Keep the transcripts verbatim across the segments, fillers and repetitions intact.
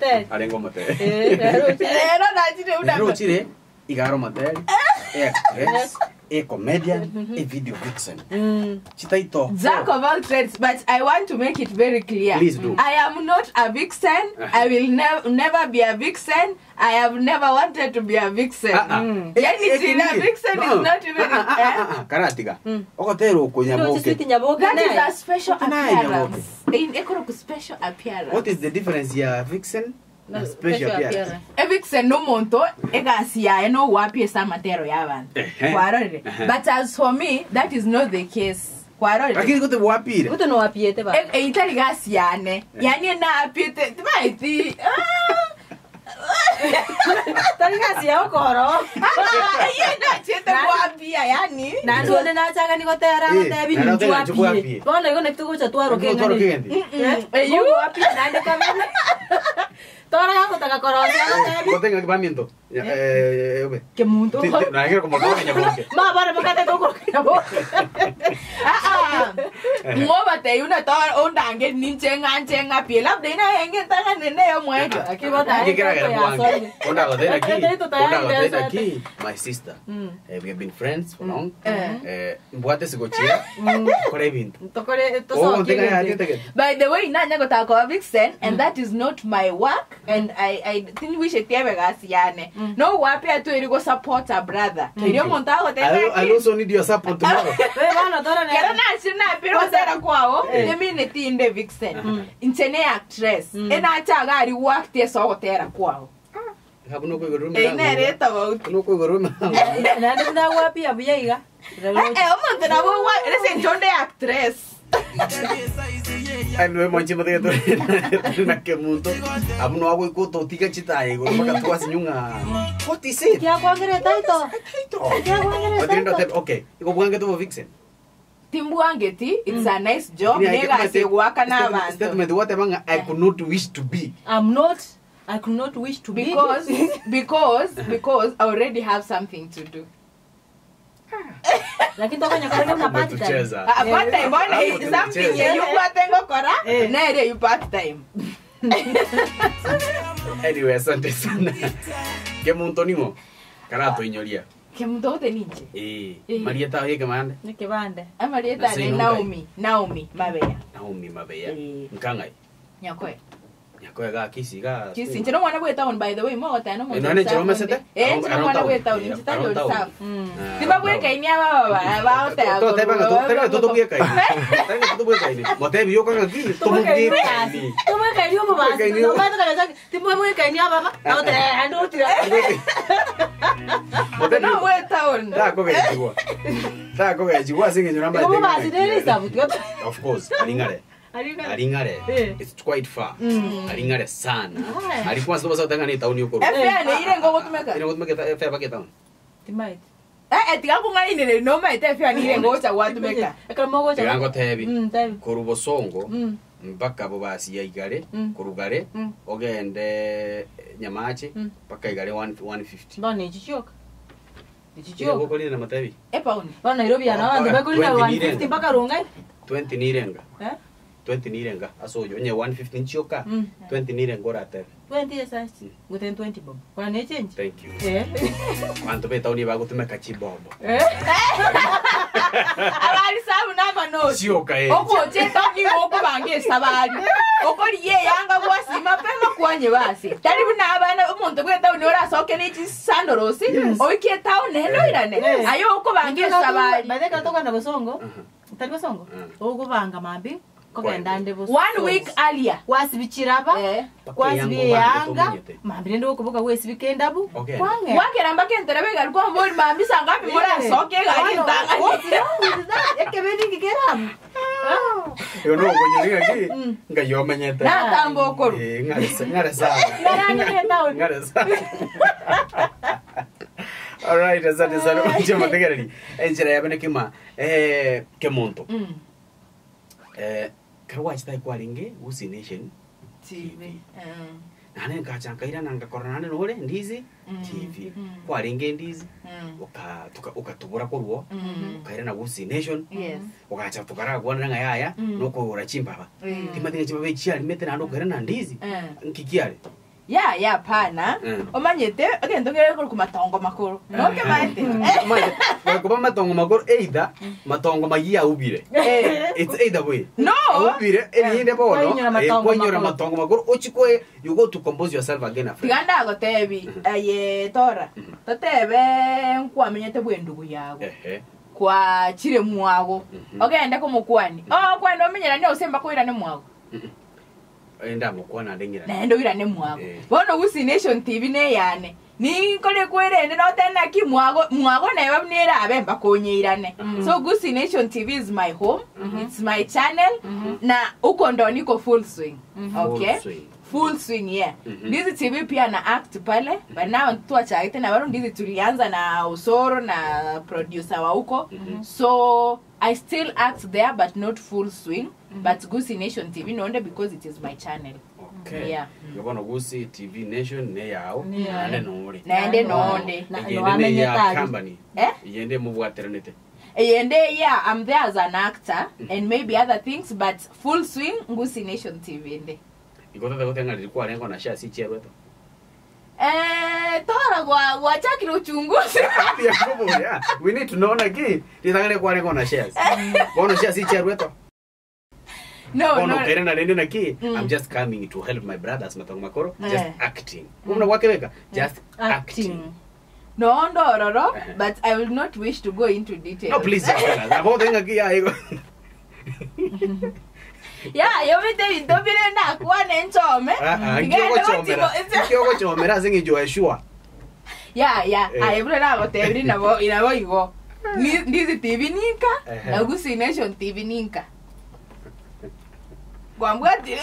moteri. Arengo moteri. Eh, rero Rero nachire Rero udambe. chire igaro moteri. Actress, a comedian, a video vixen. Mm. Chitaito. Jack of all trades, but I want to make it very clear. Please do. I am not a vixen. I will never never be a vixen. I have never wanted to be a vixen. Uh-uh. Anything a vixen No. is not even. Ah, ah, ah, eh? ah, Karatiga. Okotero Ndio kunyaboke. sisi nyaboke That is naye. a special Kunai appearance. In ekoro special appearance. What is the difference here, vixen? Na Na special appearance. A vixen no monto egasiya eno wapi esa matero y'abantu. Ehe. Kwarore. Ehe. But as for me, that is not the case. Kwarore. Lakini kote wapire. Uto no wapiete ba. E itali gasiyane. Yani na apiete tibaiti. Tariga siya okoro. Yena chete wapia yani. Na ndo na changa ni kotera Eh, kote bi na nju nataka chukua wapi. wapi? Bona iko nekitu cha twaro Twaro kenga. kegendi. Eh, yu wapi na ndo kama. Tora yako taka korosia kote. Kote ngakibamiento. Eh, obe. Ke muntu. Na ngero como kote nyaboke. Ma bara bakate ko ko. Ah ah. Ngoba te yuna to ondange ninjenga njenga pia labda ina yenge tanga nene yo mwejo. Akiwa ta. Aquí quiera que la pongan. Onda godena aquí. Esto está Onda ahí, godena eso. aquí. My sister. Mm. Eh, we have been friends for long. Eh. Eh, mbwate sigochia. Kore bintu. Tokore to Oh, so tenga ya kile. tete. By the way, nanya gota ko vixen and that is not my work and I I think we should tiebe gasiyane. No wapia tu irigo support a brother. Irigo montago te. I I also need your support tomorrow. We bana tora na. Kera na sina pero sera kwao. Emi ne tinde vixen. Intene actress. Ena achaga ari work te so gotera kwao. Habuno ko igoro Eh na reta ba. No ko igoro. Na ndo na wapi abuyiga. Eh eh omonte na bo wa ese njonde actress. Ai no monchi mate to na ke mundo. Abuno ago ikoto tika chitai go maka tuas nyunga. What is it? Kya kwangere taito. Kya kwangere Matindo taito. te okay. Iko buange to vixen. Timbuangeti, it's a nice job. Nega se waka na bantu. Statement what among I could not wish to be. I'm not. I could not wish to be. Because because because I already have something to do. Lakini toka nyakore una part time. Tucheza. A part time one Ah, is something tucheza. you patengo kora. Na ile you part time. Anyway, asante sana. Ke muntu nimo. Karato inyoria. Que mtu wote ninje. Eh, Eh. Marieta yeke mande. Ni kibande. Amarieta Nasi ni nungai. Naomi, Naomi Mabeya. Naomi mabeya. Eh. Nkangai. Nyakwe. Yako ga kisi ga. Kisi nchino mwana bwe town by the way mo wata no mo. Eh, nani chiro mesete? Eh, nchino mwana bwe town, Eh, nchita around yo town. staff. Mm. Tiba bwe kai nya baba baba ba ota. To te banga to te to to bwe kai. Te to bwe kai. Mote biyo ka ki to mu kai ki. ni. Tumo kai yo baba. Kai ni. No matter ka jaga. Timo mo kai ni baba. No te ando tira. Mote No biyo. bwe town. Ta ko ga jiwa. Ta ko ga jiwa singe nyona mba. Tumo basi dele sabu. Of course, alingare. Alika. Alingare. Eh. It's quite far. Alingare sana. Ah. Alikuwa sababu sababu tangani tauni huko. Efya ne ile ngogo tumeka. Ina kutumeka ta fa pa town. Timait. Eh eh tiga kunga ine no ma ite efya ni ile ngogo cha watu meka. Ekala mogo cha. Tigango tebi. Mm, tabi. Kurubosongo. Mm. Mpaka abo basi ya igare, Mm. kurugare, Mm. ogende nyamache, Mm. paka igare one fifty. Bana ichichoka. Iyo Ichichoka. goko lina matabi. E pauni. Bana Nairobi ana wanze bakulina twenty one nirenga. fifty mpaka rungai. twenty nirenga. Eh? twenty nirenga. Aso yo nye one fifty nchioka. Mm. twenty nirenga ora tebi. twenty yes I see. Within twenty bob. Kwa ne change? Thank you. Eh. Kwanto beta uni bago tumeka chibombo. Eh. Abali sabu na mano. Chioka eh. Oko cheta ni oko bange sabali. Oko liye yanga bwasi mapema kwanye basi. Taribu na abana umuntu bwe tauni ora soke ni chisandorosi. Oike tauni heno irane. Yes. Ayo oko bange sabali. Baada ka toka na Bosongo. Uh-huh. Tali Bosongo. Uh. Ogo banga mambi. Kogenda ndebo. One week earlier. Wasibichiraba. Eh. Kwasibi yanga. Mambi ndo kubuka wesi weekend bu. Okay. Kwange. Wakera mbakentera bega alikuwa mboni mambi sangapi mora soke gari ndanga. Ekebeni kigeramu. Yo no konyolinga ki. Nga yo manyeta. Na tambo okoro. Eh ngare ngare sa. Ngarani nenda. Ngare sa. All right, asante sana kwa mategerani. Enjera yabane kima eh kemonto. Mm. Eh karwa chita kwalinge usi nation T V. Mm. nane ngachankaira nanga korana nore ndizi Mm. T V Mm. kwalinge ndizi Mm. uka tuka ukatubura kurwo Mm. ukaira na usi nation Yes. ukacha tukara gwana nga yaya Mm. noko ura chimba ba Mm. timatinga chiba be chiali mete na ndo gara na ndizi Mm. nkikiale ya ya pana omanyete agendo ngere ko kumatongo makuru no ke maite maite ko matongo makuru either matongo magia ubire it's either way no ubire elinde bono ko nyora matongo makuru ochikoe you go to compose yourself again after tiganda go tebi aye tora totebe nkwamenyete bwendugu yago kwa chire mwago ogenda ko mukwani oh kwani omenyera ni osemba ko ira ne mwago enda mukwana ndengira na ndo ira ne mwago bono Gusii Nation T V ne yane ni kole kwerende no tena ki mwago mwago na babnera abemba konyeirane so Gusii Nation T V is my home it's my channel na uko ndo niko full swing okay full swing yeah ndizi T V pia na act pale but now tuacha tena bado ndizi tulianza na Usoro na producer wa huko so I still act there but not full swing but Gusii Nation T V no only because it is my channel okay yeah yobona Gusii T V Nation ne yao nande nore nande nonde yende ya company eh yende mu bwaternete yende yeah I'm there as an actor and maybe other things but full swing Gusii Nation T V ende ikoto de gotenga lilikuwa lengo na share si chero eto eh tora kwa wachakira uchunguzi ya kubo ya we need to know na ki litangale kwa lengo na shares bono share si chero eto no bono no kere na lende na ki I'm just coming to help my brothers matongo makoro just acting kumna wakeweka just acting no ndororo but I will not wish to go into details no please abo tenga ki ya ego yeah yo vite indobire na kwa nenchome ngiyoko chomera ngiyoko chomera singi Joshua yeah yeah ayebule na gotebiri nabo inabo igo ndizi T V ninka na Gusii Nation T V ninka gwambwatire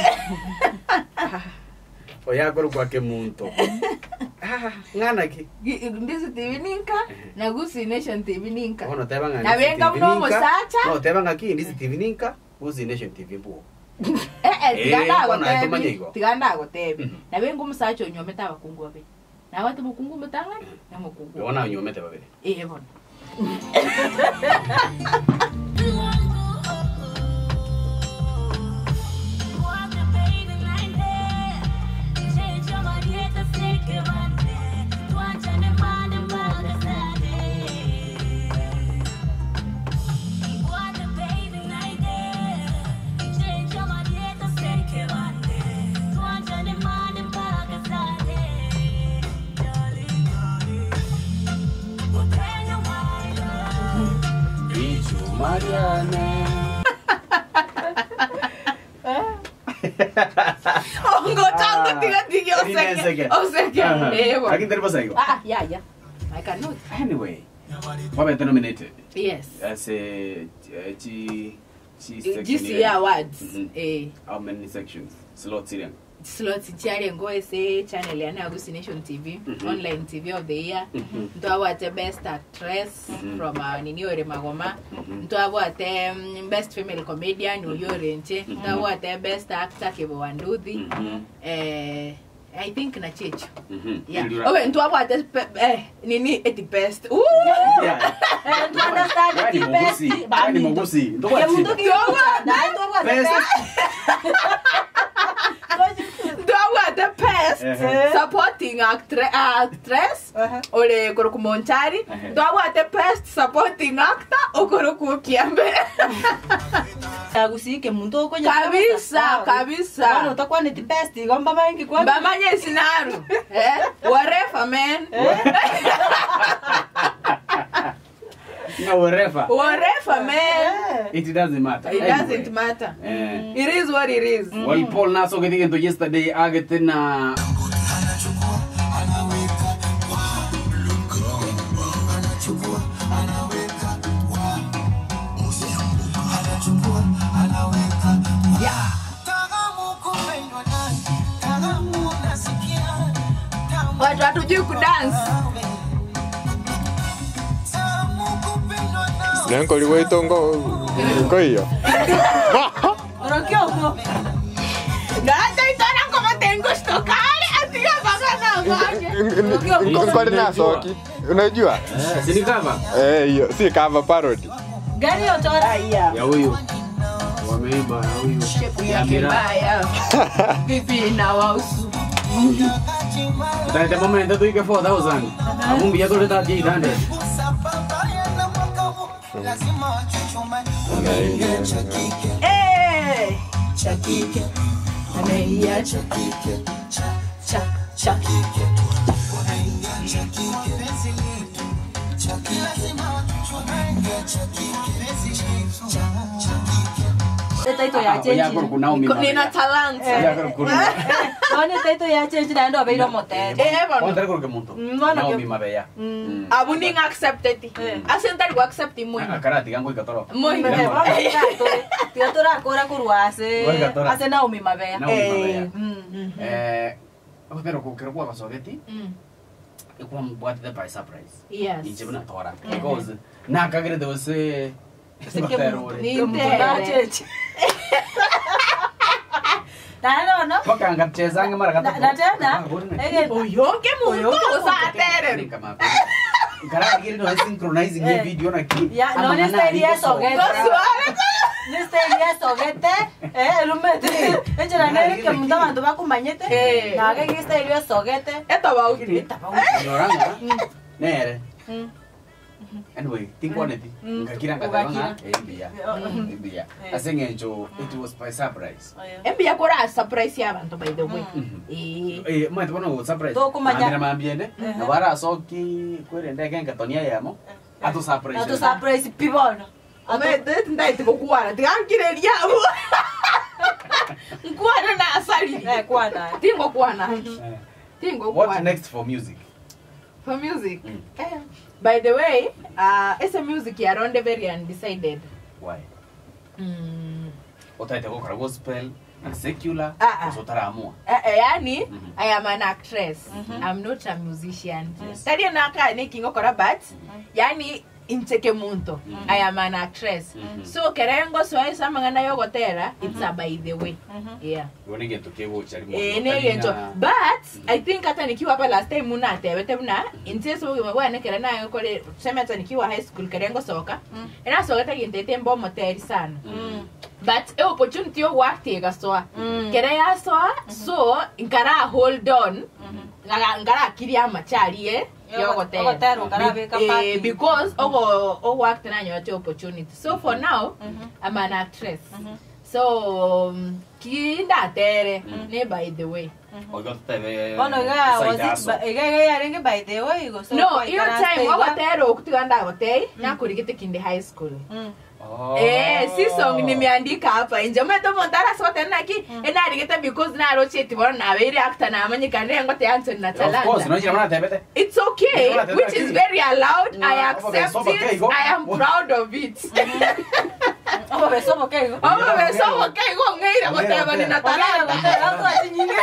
oya goro kwa ke muntu ah ngana ki ndizi T V ninka na Gusii Nation T V ninka ono tebanga na benga muno mosacha no tebanga ki ndizi T V ninka Gusii Nation T V mbuo eh eh tiganda gotebi tiganda gotebi na benga umusacha onyometa abakungu babe na watu mukungu mutanga na mukungu ona onyometa babe eh bona Mariana Ongo tango tiga tiga oseke oseke eh bo Akin terpasa igual ah yeah yeah I cannot anyway what are nominated yes as a G G G awards eh how many sections slots in slots tiare ngo ese channel ya Gusii Nation T V online T V of the year ndo awate best actress from Niniore Magoma ndo awate best female comedian Uyore Nche ndo awate best actor Kebo Wanduthi eh I think na checho yeah oh ndo awate eh nini eti best ooh yeah ndo understand eti best bani Gusii ndo kwa ndo kwa best the best uh-huh. supporting actre- actress uh-huh. Ole Koroku Monchari uh-huh. Do the best supporting actor Okoroku Kiambe Gusii ke muntu ko kabisa kabisa bano utakuwa ni the best ngomba mangi kwa mbama nyesi naru eh whatever man no whatever whatever man it doesn't matter it anyway. Doesn't matter uh, it is what it is mm. Well Paul naso ke digen to yesterday agete na yeah watu hatujui kudance Nanko liweito ngo ngo hiyo. Rokio ngo. Gata itana como tengo stokale atiga bagana ngaje. Ngo na soki. Unajua? Eh, si cover. Eh, hiyo si cover parody. Gani hiyo tora ya. Ya huyu. Wameimba ya huyu. Ya mbaya. Vipi na wausu. Utaite momento tuike four thousand. Amumbia tuleta eight hundred. Eh. Anaia cha cha cha. Taito ya change. Ya kwa kuna umi. Nina talent. Ya kwa kuna. None taito ya change na ndo abeiro motel. Eh, bano. Ondre kwa kemuntu. Mbona Naomi ke- mabeya. Abuning accepted. Asentari ku accept mo. Akarati gango ikatoro. Mo. Mbele bora tiga tora kora kurwase. Wega tora. Ase na umi mabeya. Naomi mabeya. Mm. Eh, ondre kwa kero kwa sogeti. Ikuwa mbwatite by surprise. Yes. Injibuna tora. Because na kagere de wose. Sike mu. Ni Na ntere. change. Na no no. Paka ngachezange mara kata. Na tena. Ege Oyonke mu to sa tere. Kara kiri no synchronizing Eh. the video na ki. Ya, no ne sería sogete. Ne sería sogete. Eh, rumete. Enjera ne ke munda bantu bakumanyete. Eh. Na ke ke sería sogete. Eto ba uti. Noranga. Nere. Anyway, think on it. Ngakira ngakira. Ebia. Ebia. Asengenjo it was by surprise. Embia kora surprise ya bantu by the way. Eh. Eh, mwe tubona surprise. To kumanya. Amira mambiende. Na bara soki kwere ndege ngatonia yamo. Atu surprise. Atu surprise pibono. Ame det ndai tiko kuara. Tigangire liabu. Kuara na asali. Eh, kwana. Tingo kuana. Eh. Tingo What kuana. next for music? For music. Mm. Eh. By the way, uh, ese music ya Ronde very undecided. Why? Mm. Otaite gukora gospel and secular. Ah, ah. Usotaraamua. Uh, uh, yani, Mhm. I am an actress. I'm not a musician. Tadi naka ni kingo kora but yani incheke muntu. Mhm. I am an actress. Mhm. So kerengo swai samangana yogotera, it's a by the way. Yeah. Wone gento kewo chari mo. Eh, ne gento. But I think hata nikiwa hapa last time muna atebete muna intie so mwa ne kera na kole sema hata nikiwa high school kerengo soka. Ena soka ta gintete mbo moteri sana. But e opportunity yo wakti gasoa. Kera ya soa so nkara hold on. Ngara ngara kiri amachari eh. Yogotera. Yogotera, ngara beka Eh, party. because ogo o work na nyote opportunity. So for now, I'm an actress. So um, kinda tere ne by the way. Oigo tebe. Ono ga was it ega ega yarenge by the way go so. No, your time ogo tere okutiganda gotei na kurigite kinde high school. Oh. Eh, si song nimeandika hapa nje meto montara sote naki ena rigite because na rocheti bona na very actor na amanyika ngote Anthony na Of course, talanta. no chira tebete. It's okay, It's not which is very allowed. Mm, I okay, accept so okay, it. go. I am proud of it. Oh, beso okay. Oh, me so okay go ngeira goteba ni na talanta.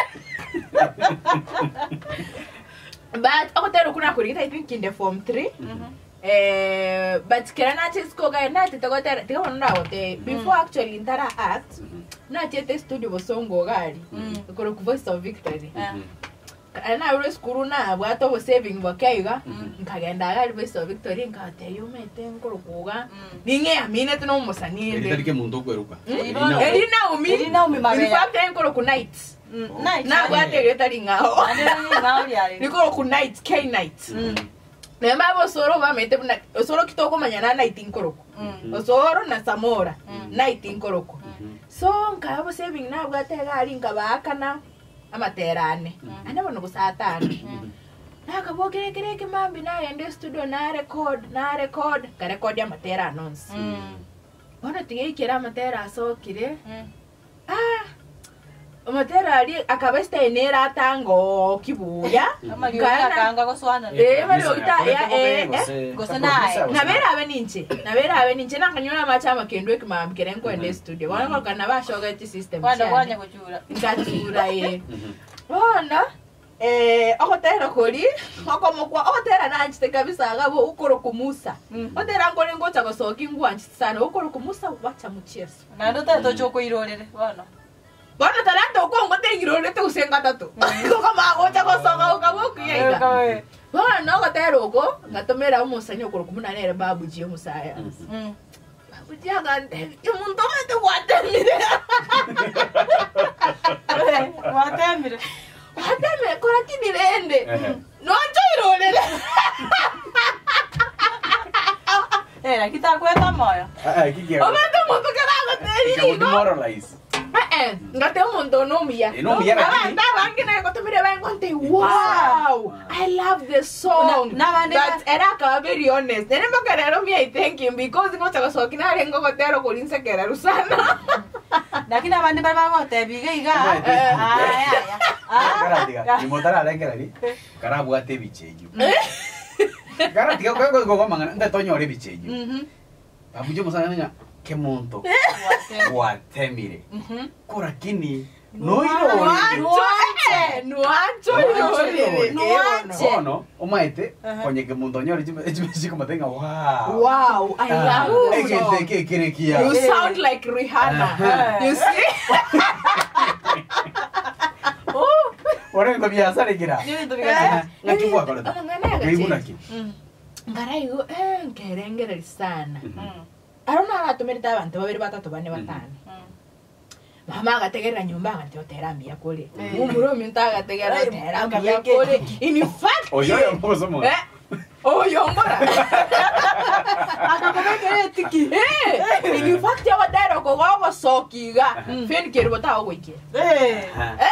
But ako tero kuna kurigita I think in the form three. Eh, but kera na chesko ga na te go tera te ono rawote before actually intara act na chete studio bosongo gari ko ku Voice of Victory. Na ure skuru na bwato bo saving bakaiga nkagenda gari Voice of Victory nkate yo mete nkoro kuga ninge amine tuno musaninde. Ndike muntu kweruka. Elina umi Elina umi mabea. In fact nkoro ku night. Night. Na bwate getari ngao. Ane ni ngauri ari. Nikoro ku night K night. Nemba bosoro bamete buna osoro kitoko manyana night inkoroko. Osoro na Samora night inkoroko. So nkabo saving na bwate gari nkabakana amaterane. Ane bono busatana. Na kabogere kere ke mambi na ende studio na record na record ka record ya matera announce. Bona tige kera matera so kire. Ah Matera ali akabesta enera tango kibuya. Amali kanga go swana. Eh, mali okita ya eh. Go sana. Na vera abe ninche. Na vera abe ninche na kanyona machama kendwe kima mkere nko ende studio. Wana kwa kana ba shoga ti system. Kwanda kwanya kujura. Ngachura ye. Bona eh okotera koli okomokwa okotera nanchite kabisa agabo ukoro kumusa. Otera ngole ngocha gosoki ngwanchi sana ukoro kumusa wacha mucheso. Na ndo tato choko irorere. Bona. Bona talanta uko ngote ngirole te usenga tatu. Ko kama gocha gosoka ukabuku yega. Bona no kotera uko ngatomera umusanyo ukoro kumuna nere babu jiyo musaya. Babuji agande umuntu mete watemire. Watemire. Watemire kora kinire Ah, kiki. Omete muntu karago Demoralize. Eh, ngate muntu no mia. No mia na. Anda bangi na kotumire bangonte. Wow. I love the song. But era ka very honest. Nene makarero mi I thank him because ngo taka sokina rengo gotero kulinse kera rusana. Lakini abandi bari bagote biga Ah, aya. Kara diga. Ni motara lengera ni. Kara buate bicheju. Kara diga ko ko ko mangana nda tonyore bicheju. Mhm. Abujo musana nya ke muntu. Watemire. Mhm. Korakini no iro. Nuache, nuache, nuache. No, omaete konye ke muntu nyore chimeshika matenga. Wow. Wow, I love it. Eke ke kire kia. You sound like Rihanna. You see? Oh. Ora ndo biasa kira. Ni ndo biasa. Ngaki kwa kola. Ngaibu naki. Ngarai go eh ngerengere sana. Arona aratumira abantu babiri batatu bane batano. Mama agategera nyumba agati oterambia kule. Umurumi ntagategera oterambia kule. In fact, oyo yo mpozo mo. Eh. Oyo mbora. Akakobekere tiki. Eh. In fact, ya wadero ko go sokiga. Fen kero bota ogwike. Eh.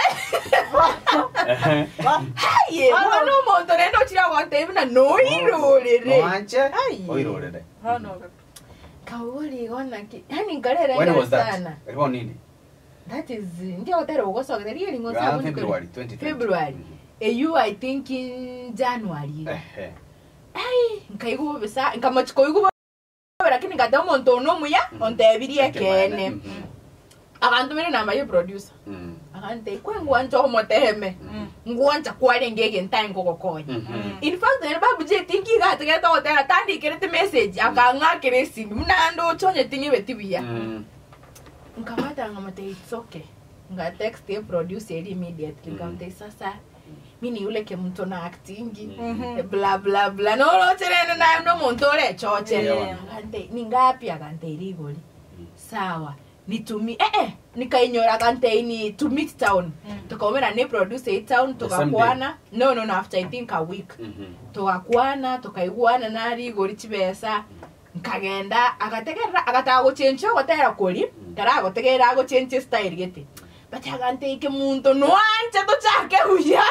Haye, wano monto nendo chira wante na noirorere. Wanche? Oirorere. Hano. Kawori gona ki. Hani ngarera When was sana. that? Ilikuwa nini? That is ndio hotero ugosoka really ngo Around sabu February twenty twenty. February. A you I think in January. Eh. Ai, nkaigo besa, nkamachiko igo lakini ngada monto no muya ontebirie kene. Abantu mene namba yo producer. Mm. Akante kwengu anjo moteheme. Ngwanja kwale ngege ntango kokonya. In fact, ne babu je tinki ga tegeta hotela tandi kirete message akanga kiresi. Mnando chonye tingi betibia. Nkamata ngamate it's okay. Nga text the producer immediately ngamate sasa mimi yule ke mtu na actingi bla bla bla no no tena na no montore choche ngante ningapi akante ligoli sawa nitumi eh eh nikainyora kante ni to meet town tukaomera ne producer i town tukakwana no no no after I think a week tukakwana tukaiguana na ligoli chibesa nkagenda agategera agatago chencho gotera koli tara gotegera go chenche style gete but agante ke muntu no ancha to chake huya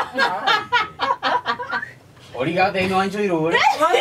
Origa te no ancho irore.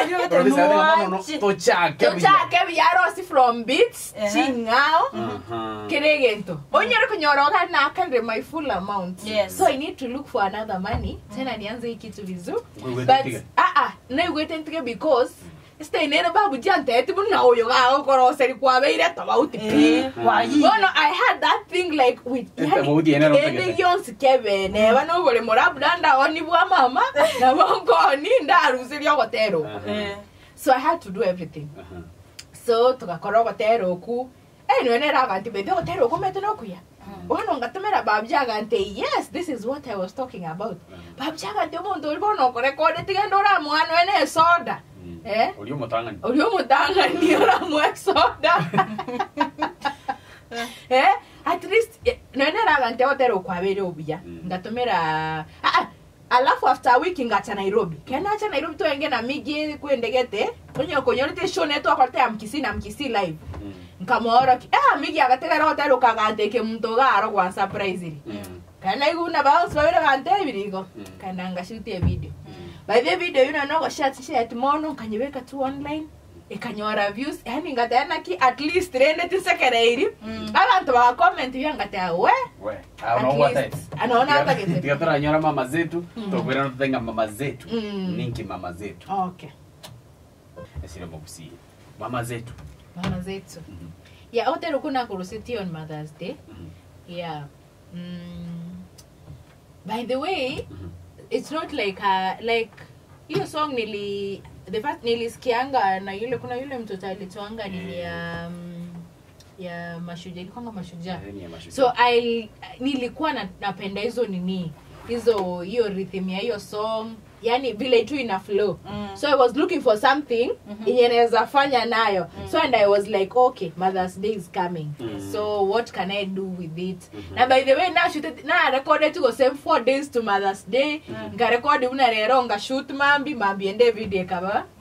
To chake. To chake biarosi from beats chingao keregento onyere kunyora ga na kande my full amount. Yes. So I need to look for another money tena nianze kitu vizu but ah ah na ugwete because stay nene babu jante eti buna oyo ga okoro seri kwa beire to bauti pi wayi no I had that thing like with yani yonse kebe ne bano bole morabunda oni bwa mama na bongo ni ndarusi lyo gotero so I had to do everything so tukakora gotero ku eh no nera ganti be gotero ku meto no kuya ono ngatumera babja gante yes this is what I was talking about babja gante mondo bono kore kore tigendora mwana ene soda eh Olio motangani. Olio motangani ora mwa soda. Eh at least no nera gante hotero kwa bere obia ngatomera ah alafu after a week ngata Nairobi kena acha Nairobi to enge na migi kwendegete onyo konyorite show neto akorte amkisi na mkisi live nkamora ah migi agategera hotero kagante ke muntu garo kwa surprise ri kana iguna bounce babere gante birigo kana ngashuti e video by the video you know no share share tomorrow kanyebeka tu online ekanyora views yani ngatana ki at least rende tisekereiri abantu ba comment yangata we we anaona tete anaona hata kete tigatara nyora mama zetu tokwera no tenga mama zetu ninki mama zetu okay esire mokusi mama zetu mama zetu yeah hotelo kuna kurusiti on Mother's Day yeah mm. By the way it's not like uh, like hiyo song nili the first nilisikianga na yule kuna yule mtoto alitoanga ni ya um, ya mashujaa ilikuwa mashujaa so I nilikuwa na, napenda hizo nini hizo hiyo rhythm ya hiyo song yani vile tu ina flow mm. So I was looking for something mm-hmm. yenye naweza fanya nayo mm. So and I was like okay Mother's Day is coming mm. So what can I do with it mm-hmm. Na by the way na shoot na record to go same four days to Mother's Day mm. Nga record una rero nga shoot mambi mambi ende video kaba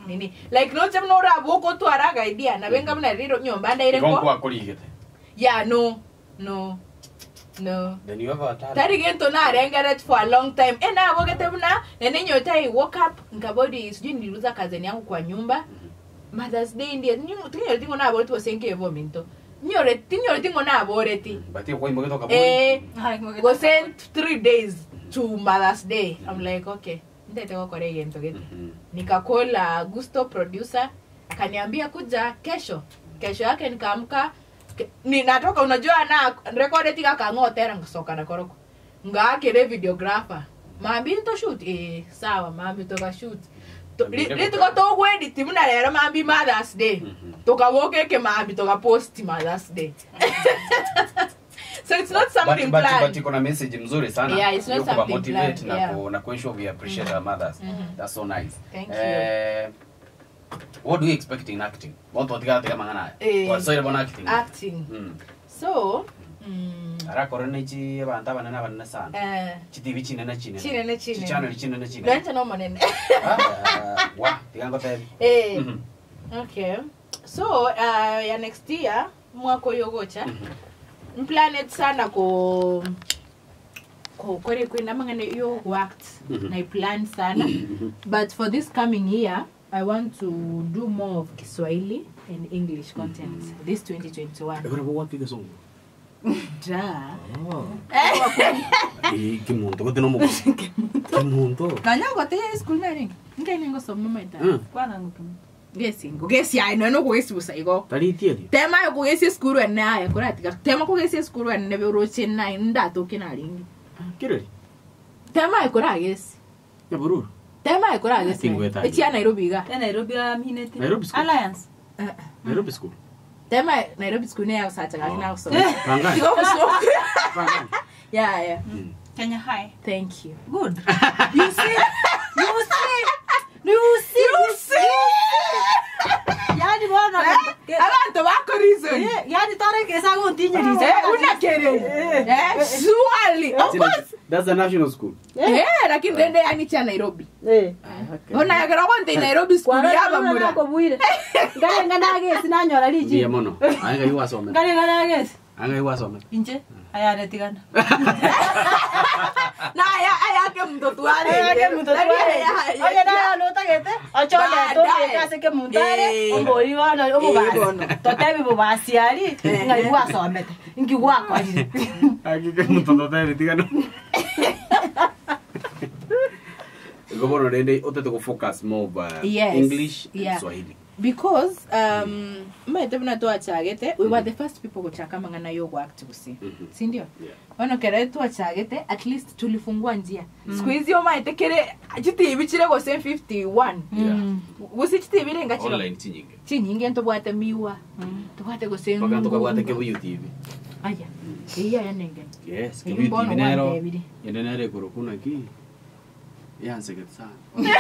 nini like no chem no rabo ko to araga idea na benga mna riro nyomba ndaire Gongo ko akoligete. yeah no no no Then you have a talent. tari gento na rengeret for a long time e na wogete mna nene nyota I woke up ngabodi sijui niliuza kazeni yangu kwa nyumba Mother's Day ndiye tinyo tingo na bori to senke vomito nyore tinyo tingo na bori ti But you go to eh go send three days to Mother's Day. I'm like, okay, ndeteko kore gento gete. Nikakola Gusto producer, akaniambia kuja kesho. Kesho yake nikaamka ninatoka unajua na record tika kangotera ngasoka na koroko. Ngakere videographer. Mambi to shoot eh sawa mambi to ka shoot. Litiko to go edit muna lero mambi Mother's Day. Toka woke ke mambi to ka post Mother's Day. So it's not something but, planned. But you got a message mzuri sana. Yeah, it's not something motivate planned. Yeah. na na kuensure we appreciate mm-hmm. our mothers. Mm-hmm. That's so nice. Thank uh, you. What do you expect in acting? What what got kama ngana? Eh, What so about acting? Acting. Mm. So, mm, Ara korona chi banta bana bana sana. eh Chi T V chine na chine. chine na chine. Channel chine na chine. Lwancha no manene. Ah, wa, tigango te. Eh. Mhm. Okay. So, uh, ya next year mwako yogocha. Mm planet sana ko ko kore kwenda mangane yo worked. Mm-hmm. Na I planned sana. Mm-hmm. But for this coming year, I want to do more of Kiswahili and English content mm-hmm. this twenty twenty-one. Agora vou aqui que som. Ja. Oh. E que mundo, que não mo. Que mundo. Kanya ngote ya school na ring. Ngene ngo somo meta. Kwana ngukum. Gesi ngo gesi ai no no ko gesi busa igo. Tali tieli. Tema yo ko gesi school en na ya kora tika. Tema ko gesi school en ne be ro chen na nda to kina ring. Kire. Tema yo kora gesi. Ya burur. Tema yo kora gesi. E tia Nairobi ga. Ya Nairobi aminete. Nairobi school. Alliance. Nairobi school. Tema Nairobi school ne ya sa changa kina so. Pangani. Tigo so. Pangani. Yeah, yeah. Mm. Kenya High. Thank you. Good. You see? You see? You see? You see? Yani bwana. Abantu bako reason. Yani tare kesa go tinye reason. Eh, una kere. Eh, swali. Of course. That's the national school. Eh, lakini dende yani cha Nairobi. Eh. Ona yagera kwante Nairobi school yaba mura. Ko buire. Ngale ngana gesi nanyora liji. Ndiye mono. Anga yuwa some. Ngale ngana gesi. Anga yuwa some. Inje. Aya retigana. Na aya aya ke mtoto wale. Aya ke mtoto wale. Oye na no tagete. Achole to kase ke mundare. Ombori wana obo ba. Totebi bo basiari. Ngai wa somete. Ingi wa kwa ji. Aquí que mtoto tayari tigano. Gobono rende ote to focus more by Yes. English and Yeah. Swahili. Because um mete buna to achagete we were the first people kuchaka mangana yo work to see. Si ndio? Yeah. Wana kere to achagete at least tulifungua njia. Siku hizi yo maite kere chiti bichire go fifty-one. Yeah. Gusi chiti birenga chiro. Online chinyinge. Chinyinge ndo bwate miwa. To bwate go sen. Paka to kabwate ke YouTube. Aya. Iya ya nenge. Yes, ke Iyo mbono YouTube nero. wande biri. Yende nere korokuna ki. Yanse ke sana.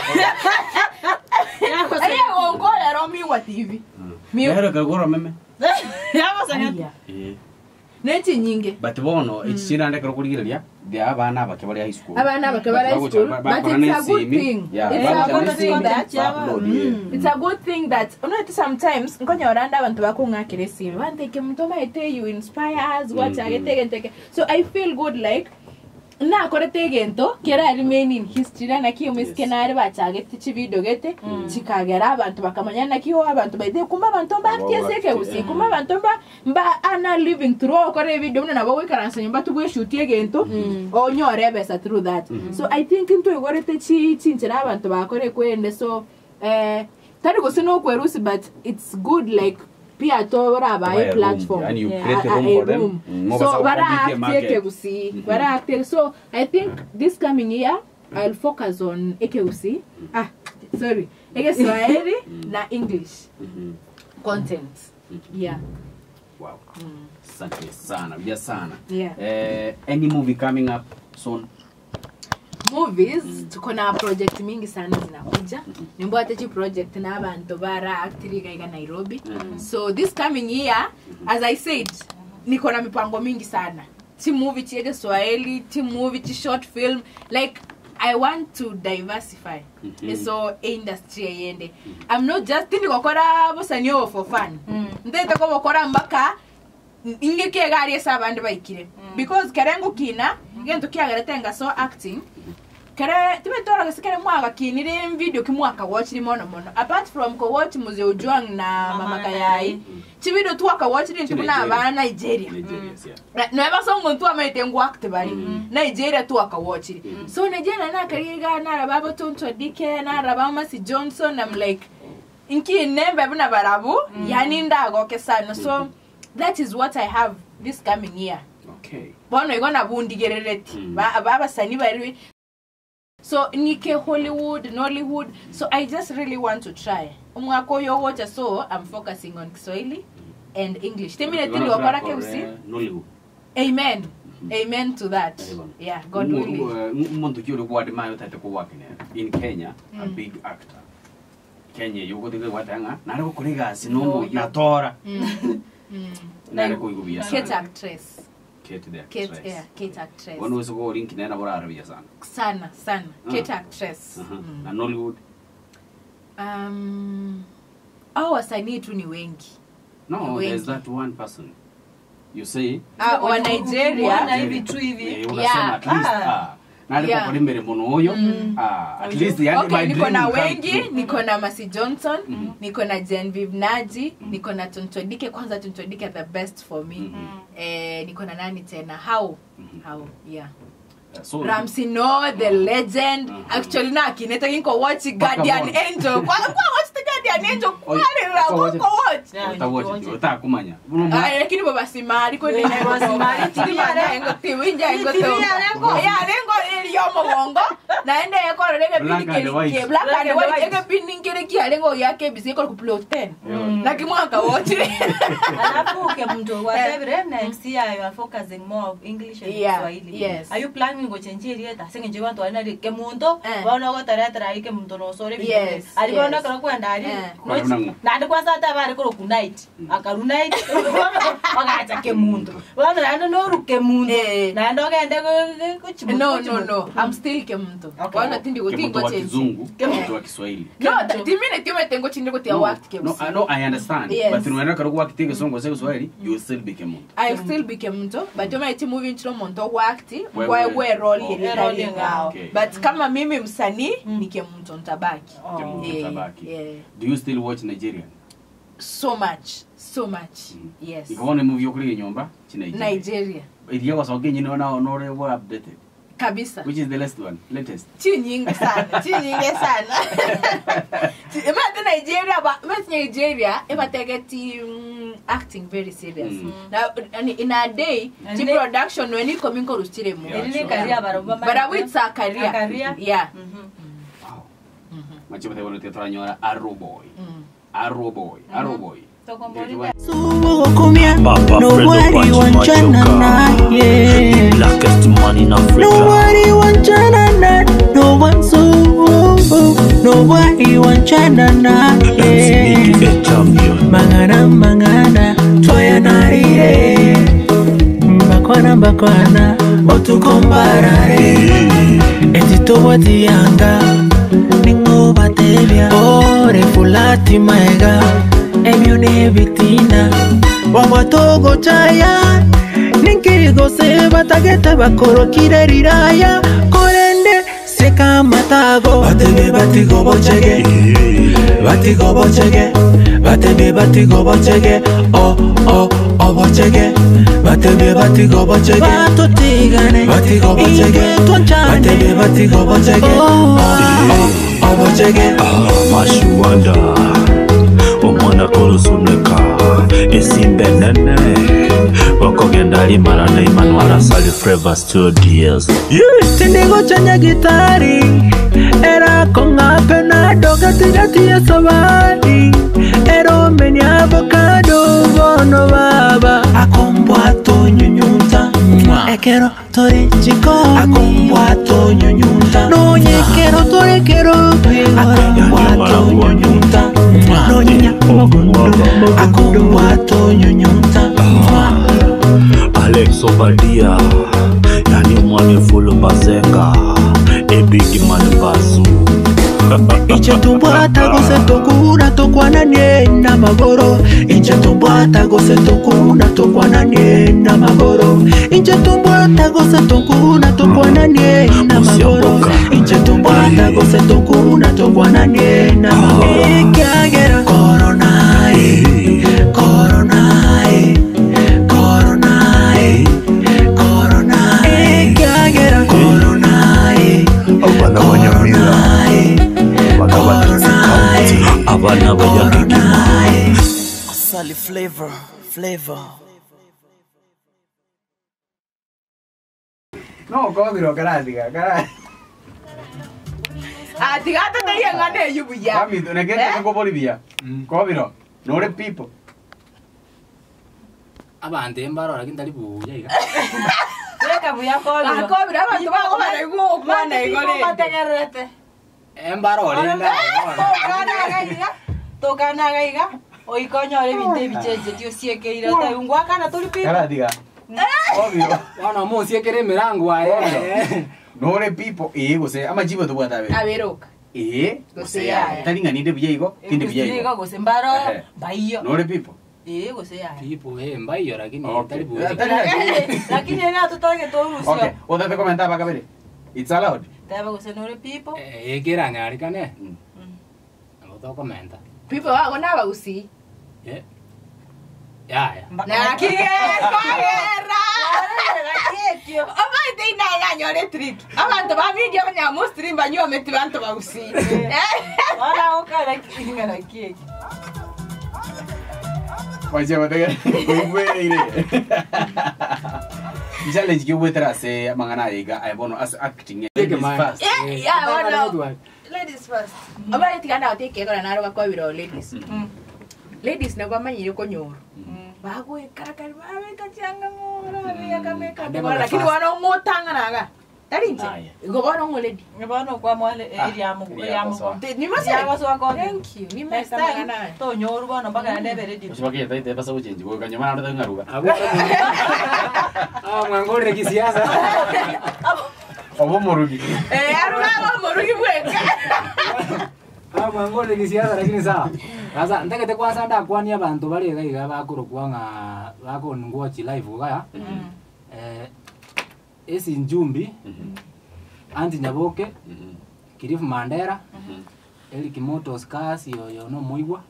Aya ongola ro miwa T V. Miwa. Nero ka goro meme. Yabo sanga. Eh. Neti nyinge. But bono ichira ndeke kurigiriria dia abana bake bali high school. Abana bake bali high school. But it's a good thing. Yeah, It's a good thing that mm. It's a good thing that you know sometimes ngonya oranda abantu bakungakire simu. Banteke mutoma ete you inspire us what I take take. So I feel good like na korete gento kera remain in history na kiyo miskenare bachagete chibido gete chikagera abantu bakamanya na kiyo abantu baide kumba abantu bakieseke usi kumba abantu ba mba ana living through kore video na nabo wikaransa nyumba tubwe shoot gento onyore besa through that. So I think into igorete chi chinchira abantu bakore kwende so eh tari gusino kwerusi but it's good like pia tora ba a platform and you yeah. create a room a, a for them room. mm. So bara active kusi bara active so I think this coming year I'll focus on ekeusi ah sorry Ekeswahili na English Mhm. content yeah Wow. Asante sana, bia sana. Yeah. Eh, any movie coming up soon? movies tuko na project mingi sana zinakuja nimbo atechi project na abantu bara actually gaiga Nairobi so this coming year as I said niko na mipango mingi sana ti movie chiege Swahili ti movie ti short film like I want to diversify. Mm-hmm. So industry yende. Mm-hmm. I'm not just thinking okora bosanyo for fun. Ndete ko okora mbaka ingeke gari esabandi baikire. Because karengo kina ngento kiagaratenga so acting. Kare timetora gasikere mwaga kinire video kimwaka watch limono mono. Apart from ko watch muze ujwang na mama kayai. Chivido tu aka watch ni tuna aba Nigeria. No eba songo tu amete ngo act bari. Nigeria tu aka watch. So Nigeria na kariga na rababo Tonto Dike na rabama si Johnson. I'm like inki nembe buna barabu yani ndago kesano. So that is what I have this coming year. Okay. Bono igona bundigerereti. Ba baba sani bari. So Nike Hollywood, Nollywood. So I just really want to try. Umwako yo water, so I'm focusing on Kiswahili and English. Temine tili wakora keusi. Nollywood. Amen. Mm-hmm. Amen to that. Yeah, God willing. Muntu kiyo kwa ademayo tate kwa wakine. In Kenya, mm. a big actor. Kenya yuko tike watanga. Nareko kuriga sinomo natora. Mm. Nareko yuko biya. Kate actress. Kate the Kate, actress. yeah, Kate actress. Wanu weso kwa linki nena bora arabia sana. Sana, sana. Uh. Kate actress. Uh-huh. Mm. Na Nollywood? Um, au wasanii tu ni wengi. No, wengi. There's that one person. You say? Ah, wa Nigeria. Na hivi tu hivi. Yeah. At least, ah. Nali kwa kodi mbele mono oyo. Ah, at least yani okay, my dream. Niko na wengi, niko na Masi Johnson, mm-hmm. niko na Genevieve Naji, mm-hmm. niko na Tonto Dike. Kwanza Tonto Dike the best for me. Mm-hmm. Eh, niko na nani tena? How? Mm-hmm. How? Yeah. So, Ramsey No, the legend. Mm-hmm. Actually na kineta kinko watch Guardian Angel. Kwa kwa watch the Guardian Angel. Kwa ni ra kwa watch. Uta watch, uta kumanya. Ah, lakini baba simari ko ni baba simari tiya rengo tiwinja rengo to. Ya rengo ili yomo wongo. Na ende yako rege pindi ke black and white ege pindi kile kia rengo yake bisiko ku plot ten. Na kimwaka watch. Alafu ke mtu whatever next year you are focusing more of English and Swahili. Yes. Are you planning go change rieta singe nje wantu ana ke muntu wana go tara tara ke muntu no sore bi ari bona kana kwenda ari na ndi kwa sata bari ko ku night akaru night agacha ke muntu wana ndo no ru ke muntu na ndo ke ende ku chimu no no no I'm still ke muntu wana tindi go tingo change ke muntu wa Kiswahili no timine time tengo chinde go tia wakati ke no I know I understand but unaenda kana kwa kitinga songo sasa Kiswahili you will still be ke muntu I still be ke muntu but you might moving to muntu wakati kwa we role ile ngao but kama mimi msanii nike muntu ntabaki do you still watch Nigerian so much so much yes ikaone movie yokuri nyomba chi Nigeria Nigeria idia kwa sababu nyinyi naona onore wa updated kabisa which is the last one latest chi nyingi sana chi nyingi sana ema ta Nigeria ba ema Nigeria ema tegeti acting very serious mm. Now in a day the production when it coming ko rustire mo ile career baromba bara with a career career yeah wow machi bate bono tetra nyora Arrow Boy Arrow Boy Arrow Boy nobody want China yeah blackest man in Africa nobody want China no one so nobody want China yeah mangana mangana toya narire mbakwana mbakwana otukombarare etito watiyanga ningo batebya ore fulati maega emyone bitina wamatogo chaya ninkigo se batageta bakorokire riraya korende seka matago batebe batigo bochege batigo bochege batebe batigo bochege oh oh oh bochege batebe batigo bochege batotigane batigo bochege batebe batigo bochege oh oh bochege mashuanda omwana kolusuneka esimbenene okogenda limarana Emmanuel Sali Flavor Studios tindigo chanya gitari era konga pena doga tigati ya sabadi ero meni avocado bono baba akombwa to nyunyunta ekero tori chiko akombwa to nyunyunta no nyekero tori kero akombwa to nyunyunta no nya akombwa to nyunyunta Alex Obadia yani mwane full bazeka ebi big man basu. Inche tumbwata gose tokuna tokwana na magoro. Inche tumbwata gose tokuna tokwana na magoro. Inche tumbwata gose tokuna tokwana na magoro. Inche tumbwata gose tokuna tokwana na magoro. Kiagera corona corona corona corona kiagera corona Abana banyamira abana bayagigima Sally flavor flavor No, Kobiro, karadiga, karadiga. Ah, tigata te yangane yubuya. Kami, tu nekete ko Bolivia. Kobiro, no le people. Abante embaro lakini tali buya iga. Weka buya Kobiro. Ah, Kobiro abantu bako bana iguo kwana igole. Mategerete. Embaro linda. Tokana gaiga. Tokana gaiga. Oikonyo le binte bicheje tio siekeira ta ungwa kana tuli people. Karadiga. Kobiro. Wana mo siekere mirango aye. No le people, eh, gose amajibo tu bwata be. Aberoka. Eh, Gose ya. talinga ninde biyeiko, tinde biyeiko. Ndiga gose mbaro baiyo. No le people. Eh gose ya. Tipo eh mbayo lakini tali Okay. buya. Lakini ena tutage torusio. Okay, oda te comentar para kabere. It's allowed. Taba gose no le people. Eh kera ngari kane. Amo to komenta. People wako na bausi. Eh. Ya ya. Na kigera. Kekyo. Aba ite ina nganyore trick. Abantu ba video nya mo stream banyo meti bantu bausi. Wala okara kinga na kekyo. Waje watega. Kuibwe ile. Challenge ki wetra se mangana iga ai bono as acting. Take my fast. Yeah, yeah, well, ladies first. Aba ite kana oteke kora na ro kwa biro ladies. Ladies na kwa manyire ko nyoro. Bago ikarakari bawe kachanga ngora ya kameka lakini wana ngotanga naga tarinje go wana ngoledi Ngabano kwa mwale area mu area mu. ni mase Ya waso wako. thank you ni Next mase time magana to nyoru bano mpaka ndebe ready. Usibaki dai te pasa uchenji kwa kanyama na ndo ngaruka. Abo. Ah mwangore kisiasa. Obo morugi. eh aruga go morugi bweka Ah mwangore kisiasa lakini sawa. Sasa ndakete kwanza ndakwania abantu bali gaiga bakuru kwanga bako ngwachi live gaya. Eh esi njumbi. Anti Nyaboke. Kirifu Mandera. Eli Kimoto Scars yo yo no moigwa.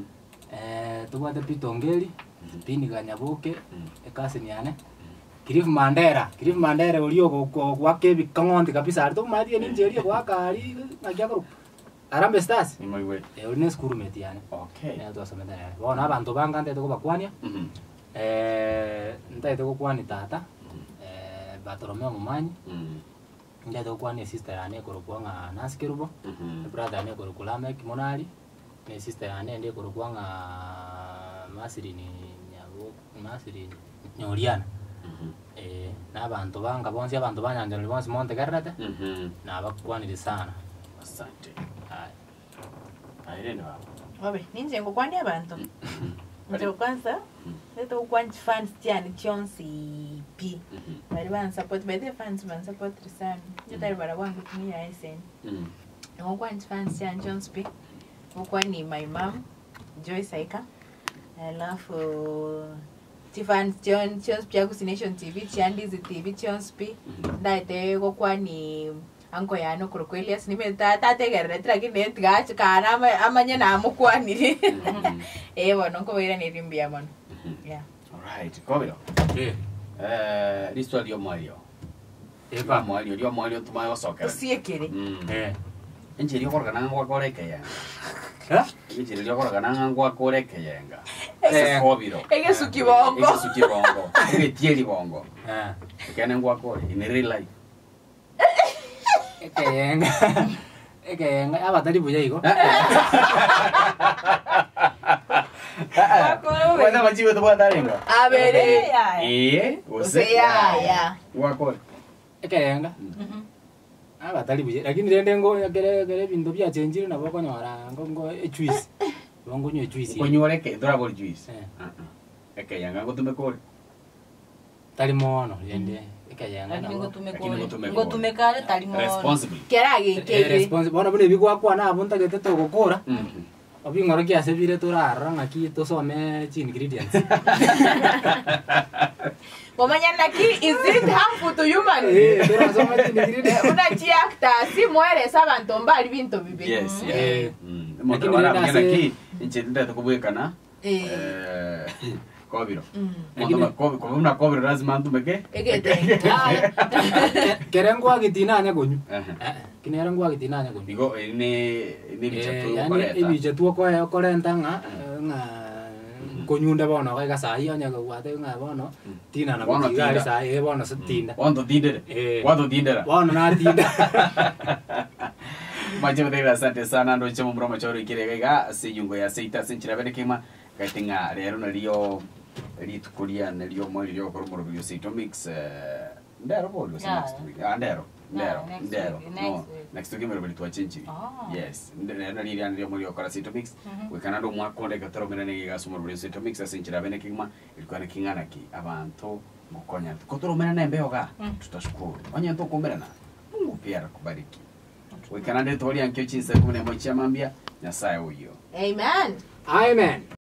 Eh tubate pitongeli. Pini ga Nyaboke. Ekase niane. Kirifu Mandera, Kirifu Mandera ulio kwa kwa kebi kongondi kabisa. Arito madi ni njeri kwa kali na gyakuru. Arambe Stars. Ni moigwe. Eh uri skuru meti yani. Okay. Ne to someda yani. Bona abantu banga ndete ko bakwania. Mhm. Eh ndete ko kwani tata. Eh Bartolomeo Mumanyi. Mhm. Ndete ko kwani sister yani ko kwanga Naskerubo. Mhm. Brother yani ko kulame kimonali. Ne sister yani ndete ko kwanga Masiri ni nyabo Masiri Nyoriana. Mhm. Eh n'abantu banga bonse abantu banyanja ni bonse monte garrate. Mhm. N'abakwanire sana. Asante. Hai. Airene baba. obe ninje ngo kwani abantu nje kwanza leto kwani fans tiani chonsi p bari ban support by the fans ban support sana nje bara wangu tumia isen Mhm. ngo kwani fans tiani chonsi p ngo kwani my mom Joyce Aika alafu Tifans John Chons pia Nation T V Chandizi T V Chons P ndaite go kwani anko yano Krokwelias ni meta tate gerretra lakini etgacha kana amanye na mukwani eh bono ko bera ni rimbia mono yeah All right. Kobiro. Eh. Eh, listo dio Mario. Eva Mario, dio Mario tumayo soccer. usiekere Mhm. Eh. Enjeri ko kana ngwa koreke ya. Ha? Enjeri ko kana ngwa koreke yenga. Eh. Kobiro. ege suki bongo Ege suki bongo. Ege tieli bongo. Eh. Kana ngwa kore in real life. Ekenga. Ekenga abatali buya iko. Wana majibu tu bwana lenga. abere Eh, ose ya ya Ngwa kore. Ekenga. Mhm. Abatali buya lakini rende ngo gere gere bintu bya chenjiri na boko nyora ngo ngo juice. Bongo nyo juice. Ko nyoreke dora bol juice. Eh. Eke yanga ko tume kore. talimono yende ikayanga Lakini na ngotumekole. Ngotumekale talimono. Responsible. Kerage kege. responsible bona bune bigwa kwa na bunta gete to gokora obi ngoro kya sebire turara ngaki to some chi ingredients Wamanya naki is it harmful to human? eh tera some chi ingredients Una chiakta si muere sabantu mbali bintu bibi. Yes, Eh. yeah. Moto wala mgena ki inche nda tukubwekana. Eh. Eh kobiro. Moto ma kobiro, kwa una kobiro lazima ntumeke. Egete. kerengo agitina nya gonyu Eh. kinerengo agitina nya gonyu Digo ini ini bichatu yani koreta. ibije tuo ko korenta nga nga konyunda bono ga sai onya go wate nga bono tina na Bono bono tinda. sai e bono setinda Wando dindere. Eh. Wando dindera. bono na tinda Majema dega asante sana ndo chemo mroma choro ikirega siyungo ya seita senchira bene kima katinga rero na rio ritukulia na rio mo rio koromoro bio seito mix eh, ndero bodo Yeah. next week. Ah ndero. Ndero. Yeah, next Ndero. week, No. next week. Next week mero bili tuachinchi. Oh. Yes. Ndero na rio rio mo rio kora seito mix. Wekana ndo mwakonde katoro mena ngiga sumo bio seito mix senchira bene kima ilikuwa ni kingana ki abantu mukonya. Kotoro mena nembe yoga. Tutashukuru. Onye ndo kumerana. Mungu pia akubariki. Wekana ndio tolia nkyo chinsa kumene mochi amambia nyasaye huyo. Amen. amen